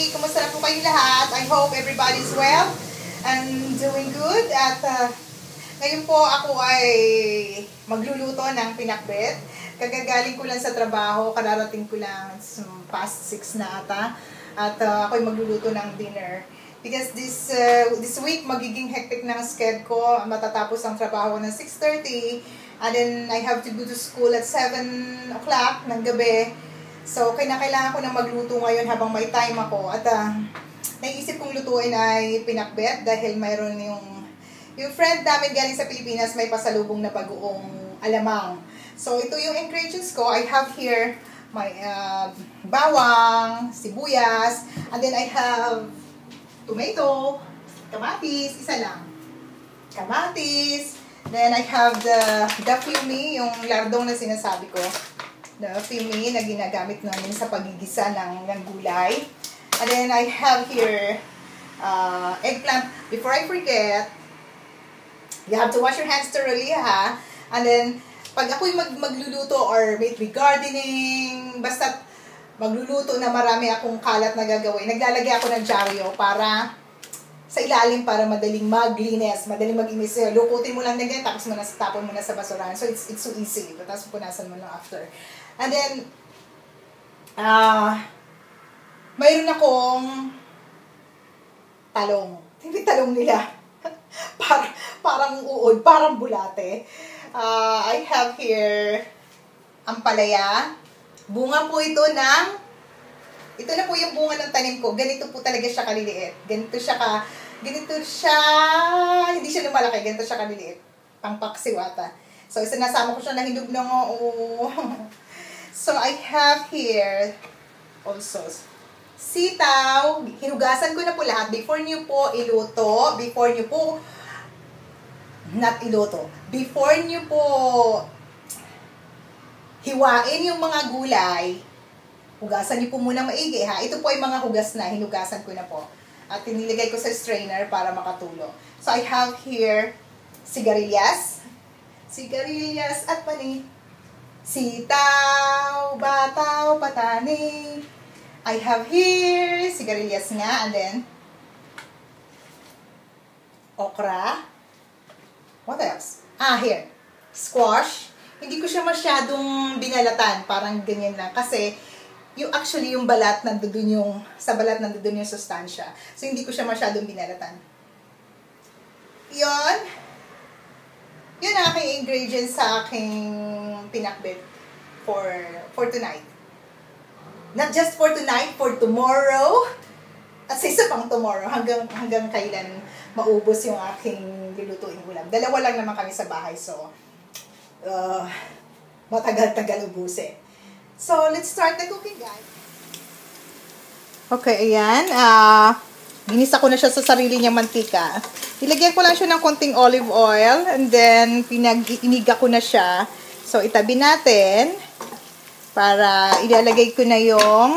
week! Kumusta na po kayong lahat? I hope everybody's well and doing good. At ngayon po ako ay magluluto ng pinakbet. Kagagaling ko lang sa trabaho, kararating ko lang past 6 na ata. At ako ay magluluto ng dinner. Because this week magiging hectic ng schedule ko. Matatapos ang trabaho ng 6:30. And then I have to go to school at 7 o'clock ng gabi. So, kailangan ko na magluto ngayon habang may time ako. At naisip kong lutuin ay pinakbet dahil mayroon yung friend namin galing sa Pilipinas may pasalubong na bagoong alamang. So, ito yung ingredients ko. I have here my bawang, sibuyas, and then I have tomato, kamatis, isa lang. Kamatis, then I have the fumi, yung lardong na sinasabi ko. The fumi na ginagamit namin sa pagigisa ng gulay. And then I have here eggplant. Before I forget, you have to wash your hands thoroughly, ha? And then, pag ako'y magluluto or maybe gardening, basta magluluto na marami akong kalat na gagawin, naglalagay ako ng dyaryo para sa ilalim para madaling maglinis, madaling mag-inis. Lukutin mo lang na ganyan, tapos tapon mo na sa basurahan. So, it's so easy. Tapos punasan mo lang after. And then, mayroon akong talong. Hindi talong nila. Parang uod, parang bulate. I have here ampalaya. Bunga po ito na po yung bunga ng tanim ko. Ganito po talaga siya kaliliit. Hindi siya lumalaki. Ganito siya kaliliit. Pangpaksiwata. So, sinasama ko siya na hinog ng So, I have here also sitaw. Hinugasan ko na po lahat. Before nyo po hiwain yung mga gulay, hugasan nyo po muna maigi, ha? Ito po ay mga hugas na. Hinugasan ko na po. At tinilagay ko sa strainer para makatulo. So, I have here sigarilyas. Sigarilyas at mani. Sitaw, bataw, patani. I have here sigarilyas nga, and then okra. What else? Here. Squash. Hindi ko siya masyadong binalatan, parang ganyan lang kasi yung balat sa balat nandoon yung sustansya. So hindi ko siya masyadong binalatan. Yun ang aking ingredients sa aking pinakbet for tonight. Not just for tonight, for tomorrow. At sa isa pang tomorrow, hanggang kailan maubos yung aking lulutuin ulam. Dalawa lang naman kami sa bahay, so matagal-tagal ubusin. So, let's start the cooking, guys. Okay, ayan. Ginisa ko na siya sa sarili niyang mantika. Ilagyan ko lang siya ng konting olive oil, and then iniga ko na siya. So, itabi natin para ilalagay ko na yung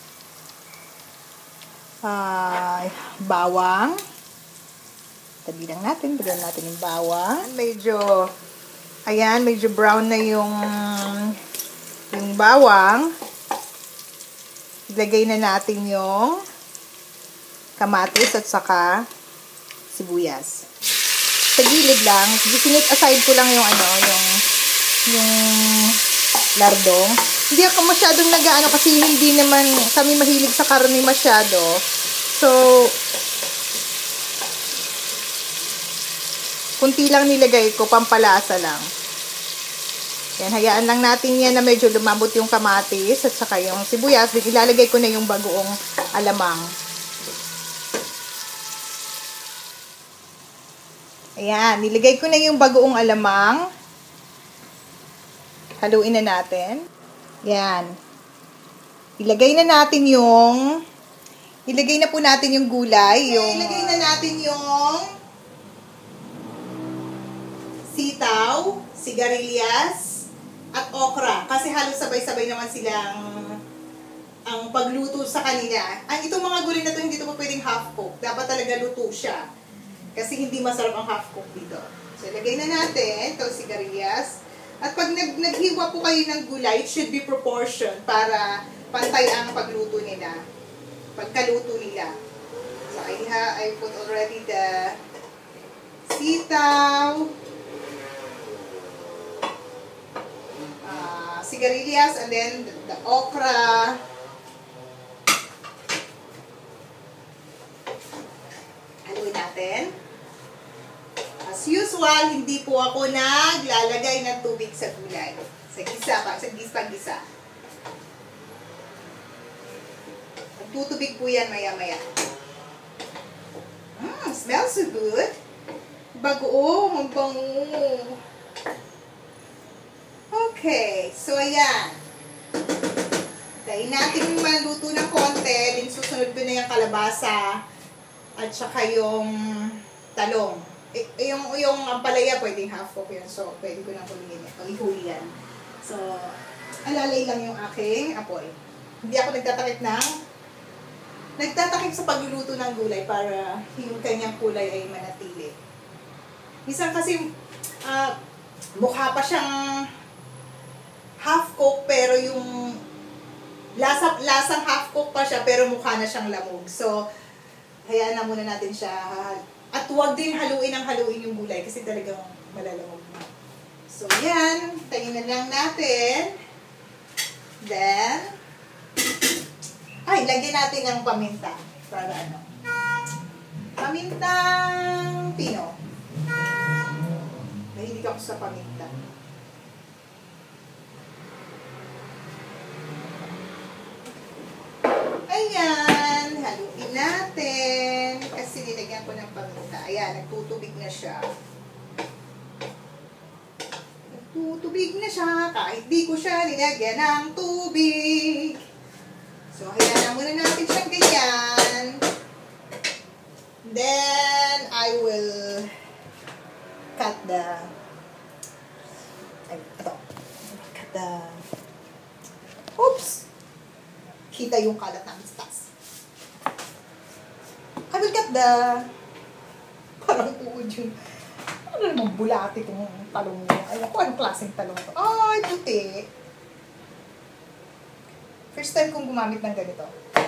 bawang. Tabi lang natin. Bigyan natin yung bawang. Medyo brown na yung bawang. Ilagay na natin yung kamatis at saka sibuyas. Sa gilid lang. Sinit aside ko lang yung lardong. Hindi ako masyadong nag-aano kasi hindi naman kami mahilig sa karne masyado. So, kunti lang nilagay ko, pampalasa lang. Yan, hayaan lang natin yan na medyo lumambot yung kamatis at saka yung sibuyas. Ilalagay ko na yung bagoong alamang. Ayan, nilagay ko na yung bagoong alamang. Haluin na natin. Yan. Ilagay na po natin yung gulay. Ilagay na natin yung sitaw, sigarilyas, at okra. Kasi halos sabay-sabay naman silang ang pagluto sa kanila. Itong mga gulay na to hindi ito pa pwedeng half-cook. Dapat talaga luto siya. Kasi hindi masarap ang half-cook dito. So, ilagay na natin itong sigarilyas. At pag naghiwa po kayo ng gulay, it should be proportion para pantay ang pagluto nila. pagkaluto nila. So, I put already the sitaw, sigarilyas, and then the okra. Haluin natin. As usual, hindi po ako naglalagay ng tubig sa gulay. Sa gisa. Magtutubig po yan maya-maya. Smells so good. Bago, ang bango. Okay, so ayan. Tayin natin maluto ng konti. Then susunod ko na yung kalabasa at saka yung talong. Yung ampalaya, pwedeng half cook yun. So, pwede ko nang ihuli yan. So, alalay lang yung aking apoy. Hindi ako nagtatakip sa pagluluto ng gulay para yung kanyang kulay ay manatili. Minsan kasi, mukha pa siyang half cook pero yung lasang half cook pa siya pero mukha na siyang lamog. So, hayaan na muna natin siya. At huwag din haluin yung gulay kasi talagang malalamog na. So, yan. Tayin na lang natin. Then, lagyan natin ng paminta. Para ano? Pamintang pino. Mahilig ako sa paminta. Ayan. Haluin natin. Kasi nilagyan ko ng paminta. Ayan, nagtutubig na siya. Nagtutubig na siya. Kahit di ko siya nilagyan ng tubig. So, hayaan na muna natin siyang ganyan. Then, I will cut the oops! Kita yung kalat namin sa taas. I will cut the parang uod yung ano namang bulati itong talong mo. Ayun ko, anong klaseng talong ito? Ay, puti. First time kong gumamit ng ganito.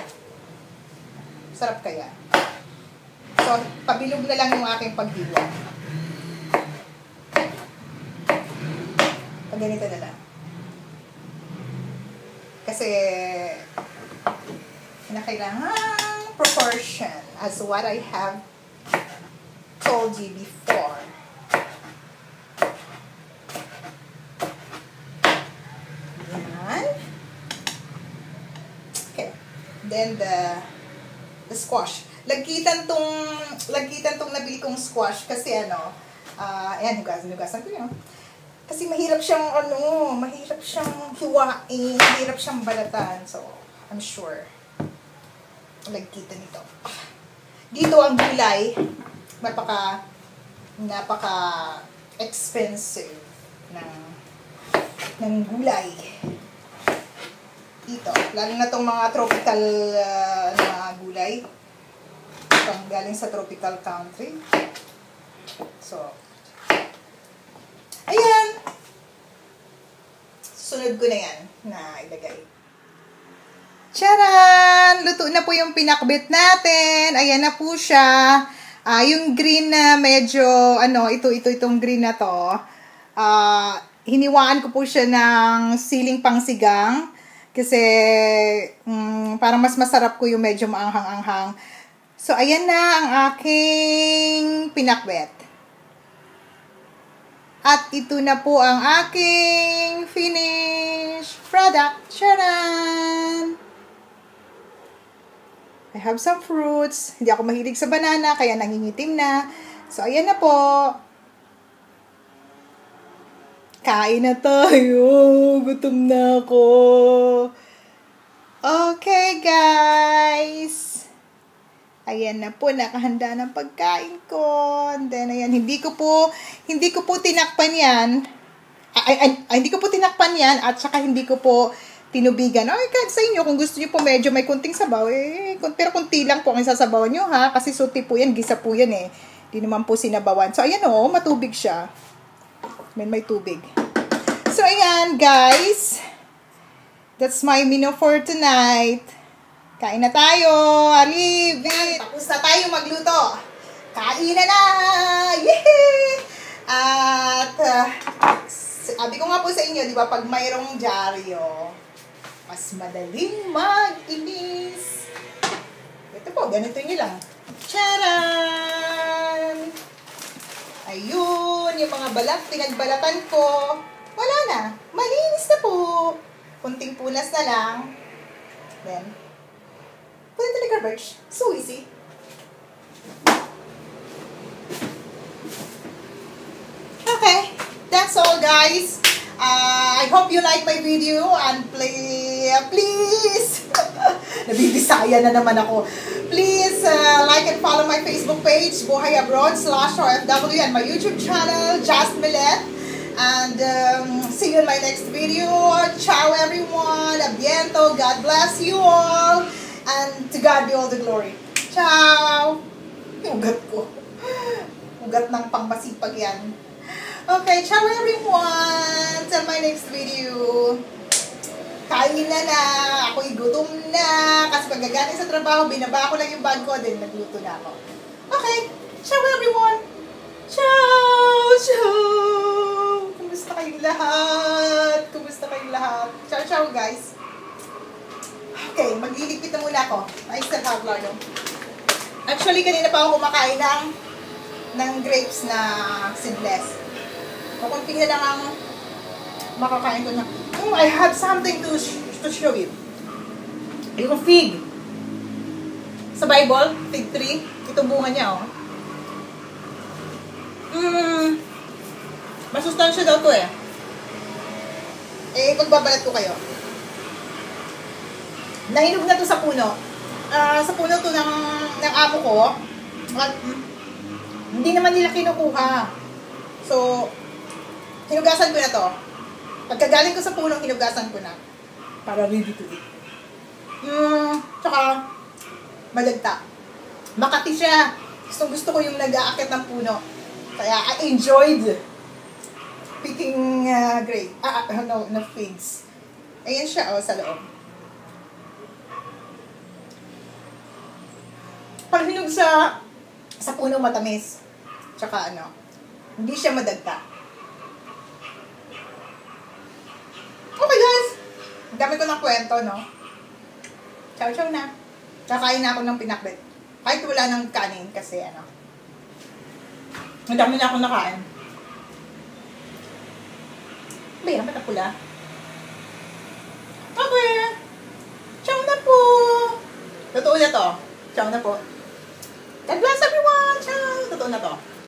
Sarap kaya. So, pabilog na lang yung aking paghiwa. Pag ganito na lang. Kasi, kailangan proportion as what I have told you before. Yan. Okay. Then the squash. Lagkitan tong nabili kong squash kasi ayan, hugasan ko yun. Kasi mahirap siyang hiwain, mahirap siyang balatan. So, I'm sure. Lagkitan nito. Dito ang gulay, napaka expensive ng gulay. Dito, lalo na tong mga tropical na gulay. Itong galing sa tropical country. So, ayan. Sunod ko na yan na ilagay. Charan! Luto na po yung pinakbet natin. Ayan na po siya. Yung green na medyo, itong green na to. Hiniwaan ko po siya ng siling pangsigang. Kasi, parang mas masarap ko yung medyo maanghang-anghang. So, ayan na ang aking pinakbet. At ito na po ang aking finished product. Charan! I have some fruits. Hindi ako mahilig sa banana, kaya nangingitim na. So, ayan na po. Kain na tayo. Gutom na ako. Okay, guys. Ayan na po, nakahanda ng pagkain ko. And then, ayan, hindi ko po tinakpan yan. Hindi ko po tinakpan yan at saka hindi ko po tinubigan. Ay, kahit sa inyo, kung gusto niyo po medyo may kunting sabaw, pero kunti lang po ang sasabawan nyo, ha? Kasi suti po yan, gisa po yan, eh. Hindi naman po sinabawan. So, ayan, matubig siya. May tubig. So, ayan, guys. That's my menu for tonight. Kain na tayo. Alivit. Tapos na tayo magluto. Kain na na. Yehey! At, sabi ko nga po sa inyo, di ba, pag mayroong dyaryo, mas madaling mag-inis. Ito po, ganito nyo lang. Charan! Ayun, yung mga balat, pinagbalatan ko. Wala na. Malinis na po. Kunting punas na lang. Then, put it in the garbage. So easy. Okay, that's all guys. I hope you like my video and please, nabibisaya na naman ako. Please like and follow my Facebook page, Buhay Abroad/OFW, and my YouTube channel, Just Millet. And see you in my next video. Ciao everyone. Abiento. God bless you all. And to God be all the glory. Ciao. Ugat ko. Ugat ng pangmasipag yan. Okay, ciao everyone. Till my next video. Kain na na. Ako'y gutom na. Kasi pagkagaling sa trabaho, binaba ko lang yung bag ko, then nagluto na ako. Okay, ciao everyone. Ciao! Ciao! Kumusta kayong lahat? Kumusta kayong lahat? Ciao, ciao guys. Okay, magliligpit na muna ako. I still have lalo. Actually, kanina pa ako kumakain ng grapes na seedless. Kukunti na lang ang makakain ko na. I have something to show you. Yung fig. Sa Bible, fig tree. Ito bunga niya, oh. Masustansya daw to eh. Pagbabalat ko kayo. Nahinog na to sa puno. Sa puno to ng amo ko. At hindi naman nila kinukuha. So, hinugasan ko na to. Pagkagaling ko sa puno, hinugasan ko na. Para ready to eat. Tsaka, malagta. Makati siya. Gusto ko yung nag-aakit ng puno. Kaya I enjoyed picking grape. No, figs. Ayan siya, oh, sa loob. Pag hinog sa puno, matamis. Tsaka hindi siya madagta. Okay guys, ang dami ko ng kwento, no? Ciao, ciao na. Kakain na ako ng pinakbet. Kahit wala ng kanin kasi ang dami na akong nakain. Bayan, ba't pula? Okay. Ciao na po. Totoo na to. Ciao na po. God bless everyone. Ciao. Totoo na to.